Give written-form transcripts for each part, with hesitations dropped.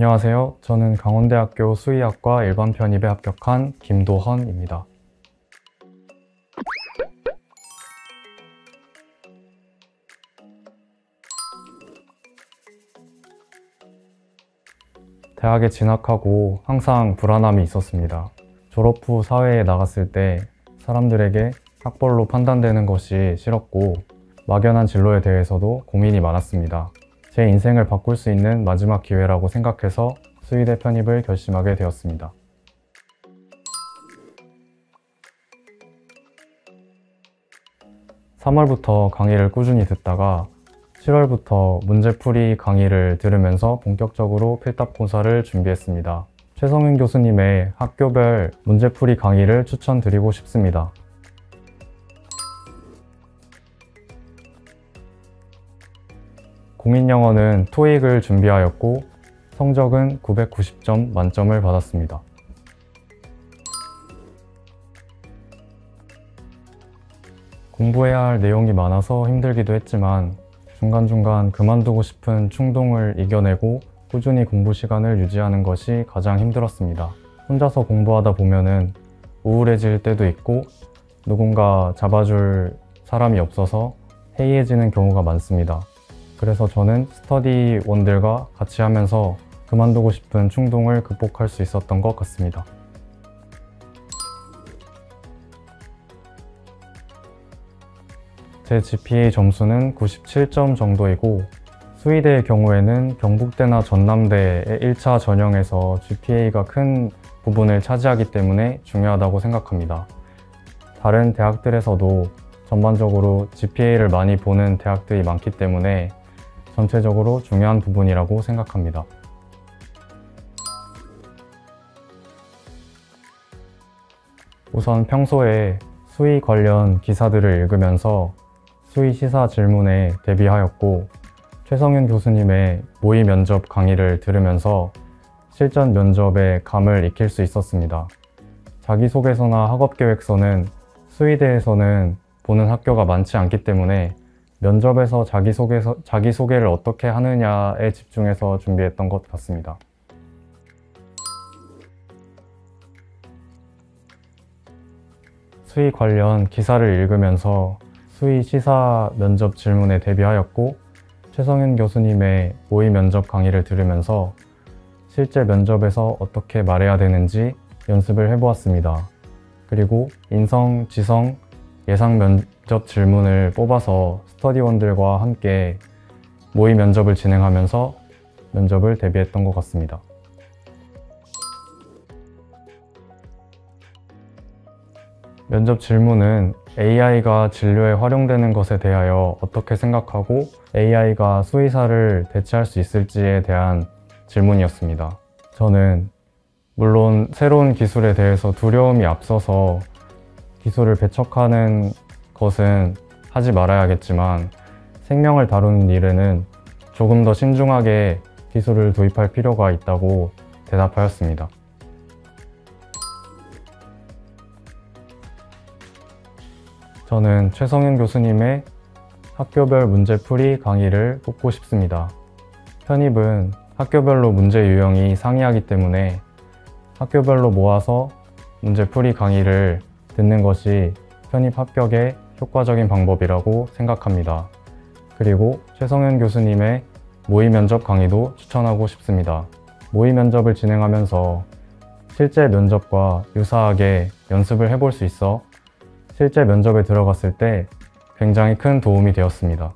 안녕하세요. 저는 강원대학교 수의학과 일반 편입에 합격한 김도헌입니다. 대학에 진학하고 항상 불안함이 있었습니다. 졸업 후 사회에 나갔을 때 사람들에게 학벌로 판단되는 것이 싫었고 막연한 진로에 대해서도 고민이 많았습니다. 제 인생을 바꿀 수 있는 마지막 기회라고 생각해서 수의대 편입을 결심하게 되었습니다. (3월부터) 강의를 꾸준히 듣다가 7월부터 문제풀이 강의를 들으면서 본격적으로 필답고사를 준비했습니다. 최성윤 교수님의 학교별 문제풀이 강의를 추천드리고 싶습니다. 공인영어는 토익을 준비하였고 성적은 990점 만점을 받았습니다. 공부해야 할 내용이 많아서 힘들기도 했지만 중간중간 그만두고 싶은 충동을 이겨내고 꾸준히 공부 시간을 유지하는 것이 가장 힘들었습니다. 혼자서 공부하다 보면은 우울해질 때도 있고 누군가 잡아줄 사람이 없어서 해이해지는 경우가 많습니다. 그래서 저는 스터디원들과 같이 하면서 그만두고 싶은 충동을 극복할 수 있었던 것 같습니다. 제 GPA 점수는 97점 정도이고 수의대의 경우에는 경북대나 전남대의 1차 전형에서 GPA가 큰 부분을 차지하기 때문에 중요하다고 생각합니다. 다른 대학들에서도 전반적으로 GPA를 많이 보는 대학들이 많기 때문에 전체적으로 중요한 부분이라고 생각합니다. 우선 평소에 수의 관련 기사들을 읽으면서 수의 시사 질문에 대비하였고 최성윤 교수님의 모의 면접 강의를 들으면서 실전 면접의 감을 익힐 수 있었습니다. 자기소개서나 학업계획서는 수의대에서는 보는 학교가 많지 않기 때문에 면접에서 자기소개를 어떻게 하느냐에 집중해서 준비했던 것 같습니다. 수의 관련 기사를 읽으면서 수의 시사 면접 질문에 대비하였고 최성윤 교수님의 모의 면접 강의를 들으면서 실제 면접에서 어떻게 말해야 되는지 연습을 해보았습니다. 그리고 인성, 지성, 예상 면접 질문을 뽑아서 스터디원들과 함께 모의 면접을 진행하면서 면접을 대비했던 것 같습니다. 면접 질문은 AI가 진료에 활용되는 것에 대하여 어떻게 생각하고 AI가 수의사를 대체할 수 있을지에 대한 질문이었습니다. 저는 물론 새로운 기술에 대해서 두려움이 앞서서 기술을 배척하는 것은 하지 말아야겠지만 생명을 다루는 일에는 조금 더 신중하게 기술을 도입할 필요가 있다고 대답하였습니다. 저는 최성윤 교수님의 학교별 문제풀이 강의를 꼽고 싶습니다. 편입은 학교별로 문제 유형이 상이하기 때문에 학교별로 모아서 문제풀이 강의를 듣는 것이 편입 합격의 효과적인 방법이라고 생각합니다. 그리고 최성윤 교수님의 모의 면접 강의도 추천하고 싶습니다. 모의 면접을 진행하면서 실제 면접과 유사하게 연습을 해볼 수 있어 실제 면접에 들어갔을 때 굉장히 큰 도움이 되었습니다.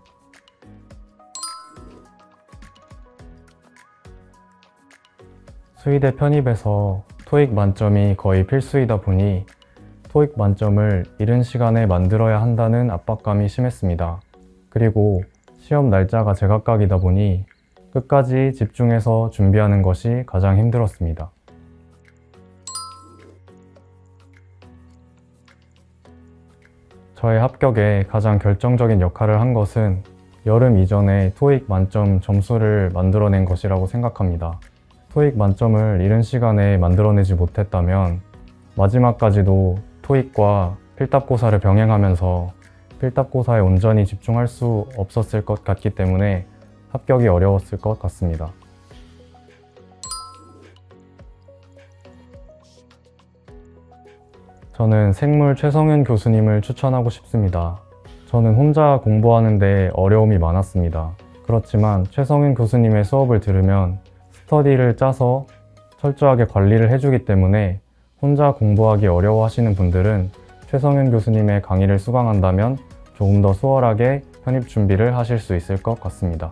수의대 편입에서 토익 만점이 거의 필수이다 보니 토익 만점을 이른 시간에 만들어야 한다는 압박감이 심했습니다. 그리고 시험 날짜가 제각각이다 보니 끝까지 집중해서 준비하는 것이 가장 힘들었습니다. 저의 합격에 가장 결정적인 역할을 한 것은 여름 이전에 토익 만점 점수를 만들어낸 것이라고 생각합니다. 토익 만점을 이른 시간에 만들어내지 못했다면 마지막까지도 토익과 필답고사를 병행하면서 필답고사에 온전히 집중할 수 없었을 것 같기 때문에 합격이 어려웠을 것 같습니다. 저는 생물 최성윤 교수님을 추천하고 싶습니다. 저는 혼자 공부하는데 어려움이 많았습니다. 그렇지만 최성윤 교수님의 수업을 들으면 스터디를 짜서 철저하게 관리를 해주기 때문에 혼자 공부하기 어려워하시는 분들은 최성윤 교수님의 강의를 수강한다면 조금 더 수월하게 편입 준비를 하실 수 있을 것 같습니다.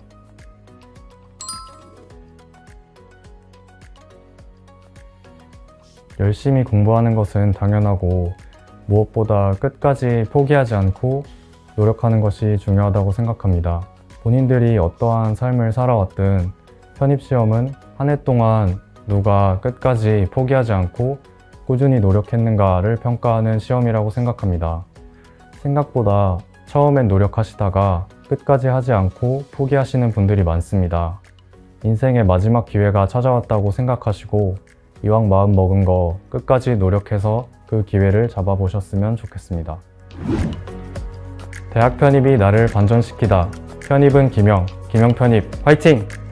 열심히 공부하는 것은 당연하고 무엇보다 끝까지 포기하지 않고 노력하는 것이 중요하다고 생각합니다. 본인들이 어떠한 삶을 살아왔든 편입시험은 한 해 동안 누가 끝까지 포기하지 않고 꾸준히 노력했는가를 평가하는 시험이라고 생각합니다. 생각보다 처음엔 노력하시다가 끝까지 하지 않고 포기하시는 분들이 많습니다. 인생의 마지막 기회가 찾아왔다고 생각하시고 이왕 마음 먹은 거 끝까지 노력해서 그 기회를 잡아보셨으면 좋겠습니다. 대학 편입이 나를 반전시키다. 편입은 김영 편입 화이팅!